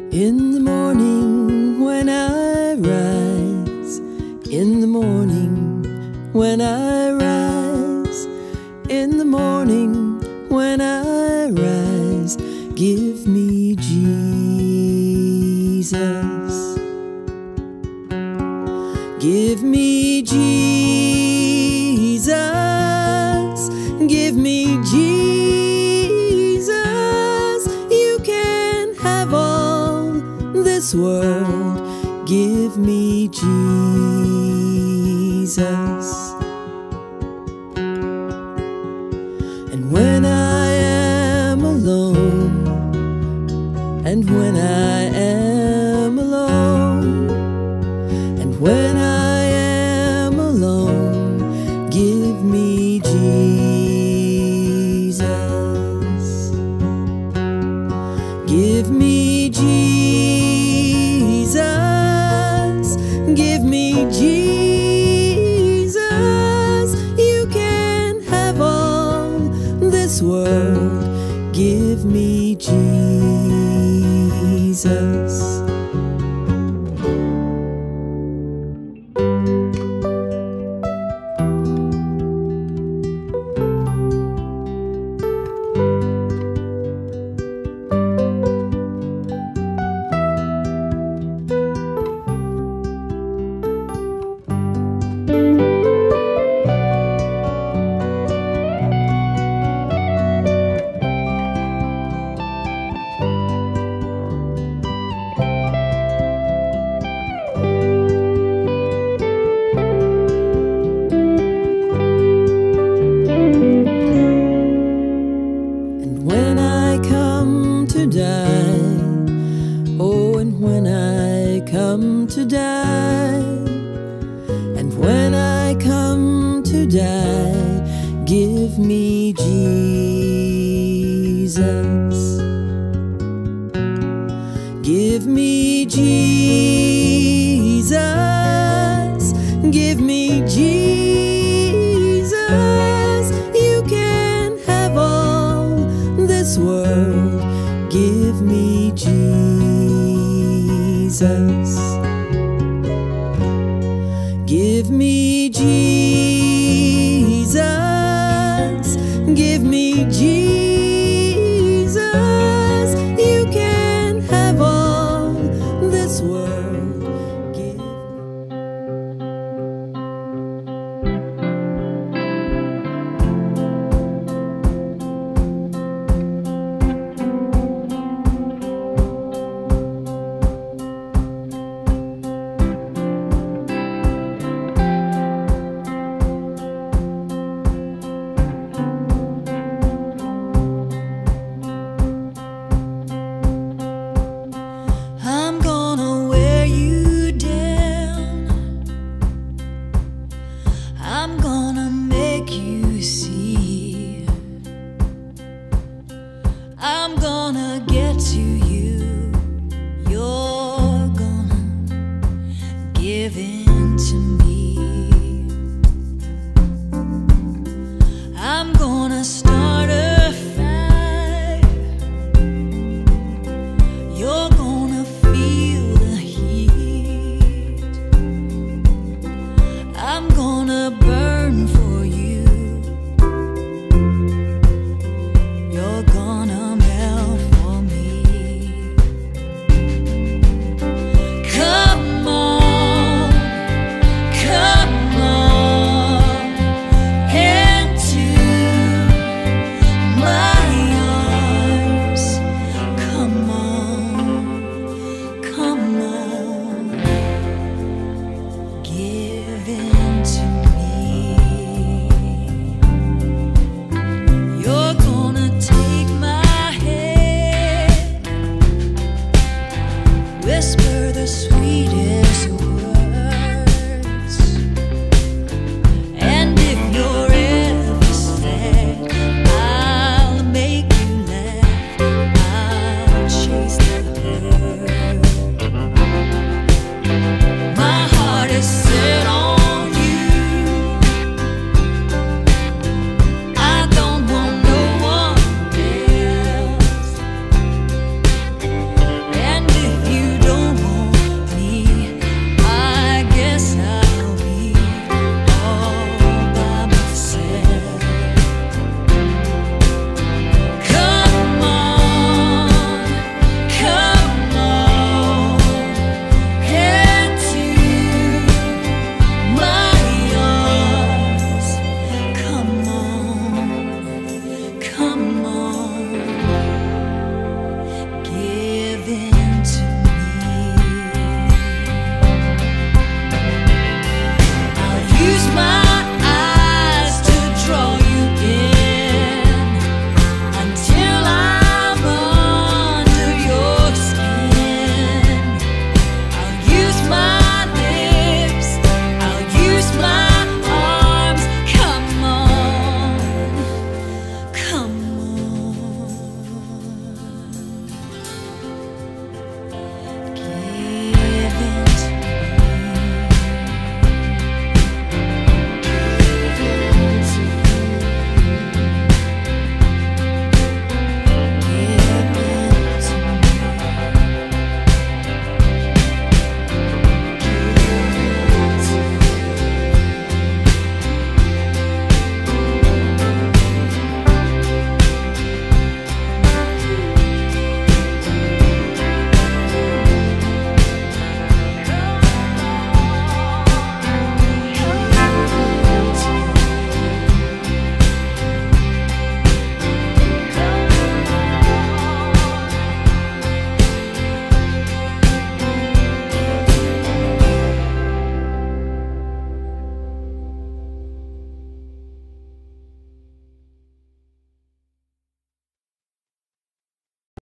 In the morning when I rise, in the morning when I rise, in the morning when I rise, give me Jesus. Give me Jesus. Give me Jesus. You can have all this world. Give me Jesus. And when I am alone, and when I am alone, and when I am alone, give me Jesus. Give me Jesus. Give me Jesus. You can have all this world. Give me Jesus. When I come to die, oh, and when I come to die, and when I come to die, give me Jesus. Give me Jesus. Give me Jesus. You can have all this world. Give me Jesus. Give me Jesus. Give me Jesus. You can have all this world. Give I'm gonna wear you down. I'm gonna make you see. I'm gonna get to you. You're gonna give in to me. I'm gonna start a fire. You're gonna feel the heat. I'm gonna burn for you. You're gonna melt for me. Come on, come on into my arms. Come on, come on, give in to me. You're gonna take my hand, whisper the sweetest words.